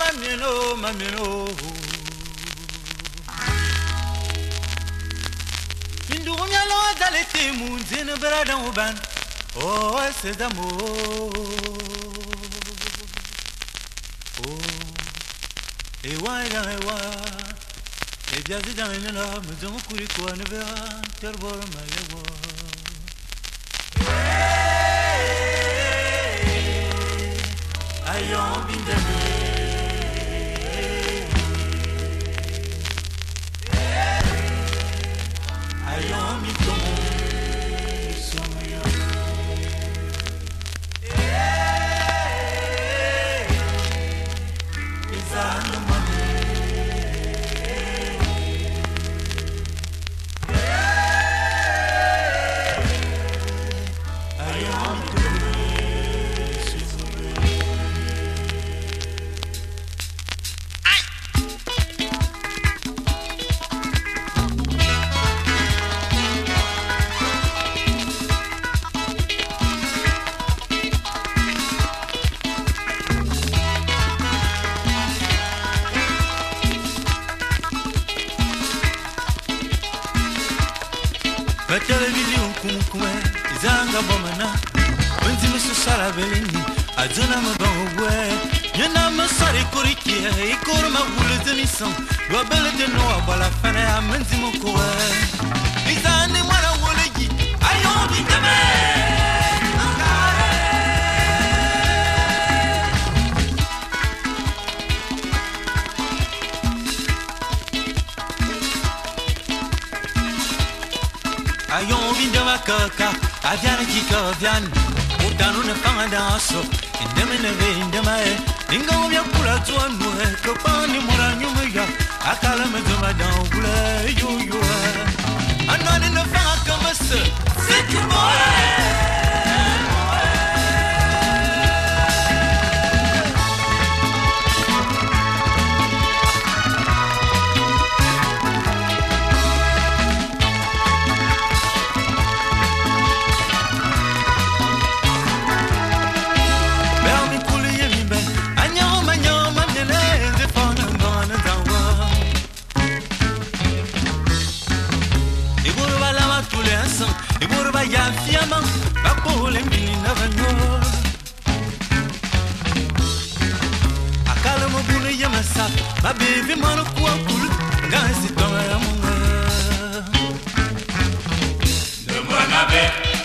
mamino Mindunya lo dalete munzin brada uban oh c'est d'amour oh et wa et bien dans une là maison kuri ko ne va terbor malewa ayon bindeme ayon mi tomo soyo izano mami ayon mi tomo la télévision kumkume izanga bomana wenzi musala belini azuna mabwe yana masari kuriki ikurma wulzini son gobele de no abala fane amenzi mukwe izani mwana wulegi ayon bindeme ayon bindema kaka aviana kika vian utanu na fanga danso indeme ne vindema ninga ubya kula tuanu ko pani mura nyuma ya akala meduma dangula yo anani na fanga kama c'est tout moi ya fiamma va pole mbina vanyo akala mo bune yamasa ba bebe mano kwa kulu ngasi toma ya munga de mwana be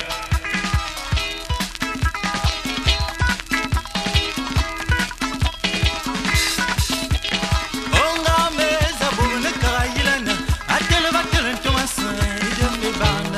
onga meza bune kailana atele batele tomasa ide me bana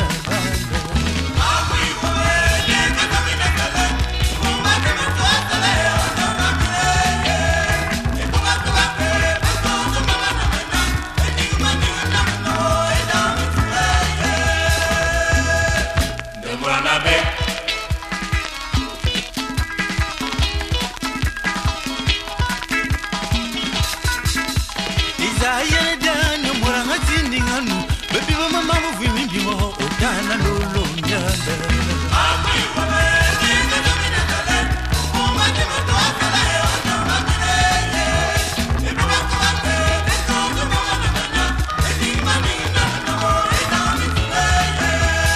baby mama move me bimo otana lolo nyanda ami wame ninga domina dale uma de moto akala ona makele e baba kwate e todo mama na e di mami na no e na mi tuele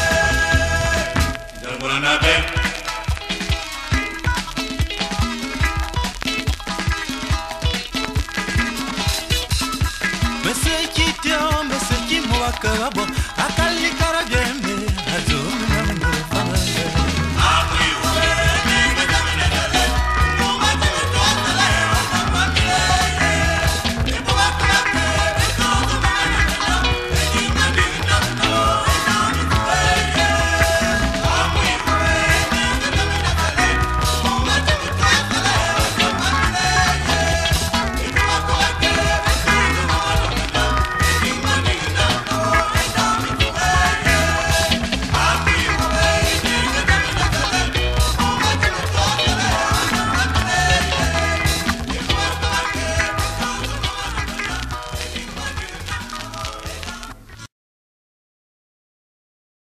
damurana be Meseki tio meseki mo akabo akali kara